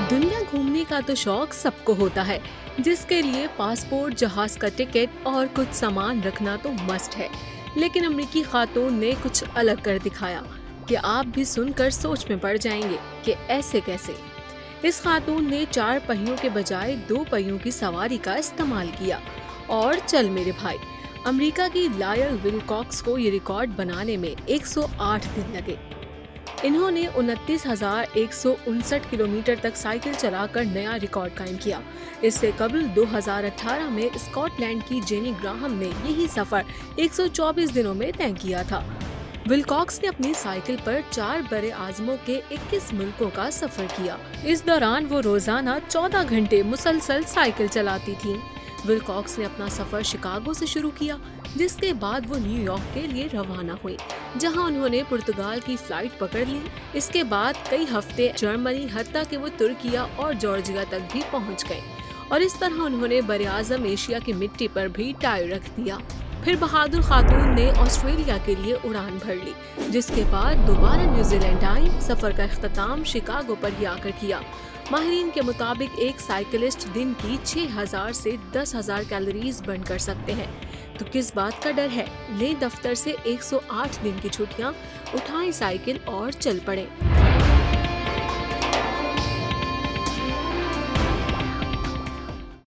दुनिया घूमने का तो शौक सबको होता है, जिसके लिए पासपोर्ट, जहाज का टिकट और कुछ सामान रखना तो मस्ट है। लेकिन अमेरिकी खातून ने कुछ अलग कर दिखाया कि आप भी सुनकर सोच में पड़ जाएंगे कि ऐसे कैसे। इस खातून ने 4 पहियों के बजाय 2 पहियों की सवारी का इस्तेमाल किया और चल मेरे भाई, अमेरिका की लायल विलकॉक्स को ये रिकॉर्ड बनाने में 108 दिन लगे। इन्होंने 29,159 किलोमीटर तक साइकिल चलाकर नया रिकॉर्ड कायम किया। इससे कबल 2018 में स्कॉटलैंड की जेनी ग्राहम ने यही सफर 124 दिनों में तय किया था। विलकॉक्स ने अपनी साइकिल पर 4 बड़े आज़मों के 21 मुल्कों का सफर किया। इस दौरान वो रोजाना 14 घंटे मुसलसल साइकिल चलाती थीं। विलकॉक्स ने अपना सफर शिकागो से शुरू किया, जिसके बाद वो न्यूयॉर्क के लिए रवाना हुए, जहां उन्होंने पुर्तगाल की फ्लाइट पकड़ ली। इसके बाद कई हफ्ते जर्मनी, हत्ता कि वो तुर्किया और जॉर्जिया तक भी पहुंच गए और इस तरह उन्होंने बरे-आज़म एशिया की मिट्टी पर भी टायर रख दिया। फिर बहादुर खातून ने ऑस्ट्रेलिया के लिए उड़ान भर ली, जिसके बाद दोबारा न्यूजीलैंड आई। सफर का इख्तिताम शिकागो पर ही आकर किया। माहिरीन के मुताबिक एक साइकिलिस्ट दिन की 6,000 से 10,000 कैलोरीज बर्न कर सकते हैं। तो किस बात का डर है? ले दफ्तर से 108 दिन की छुट्टियां, उठाएं साइकिल और चल पड़े।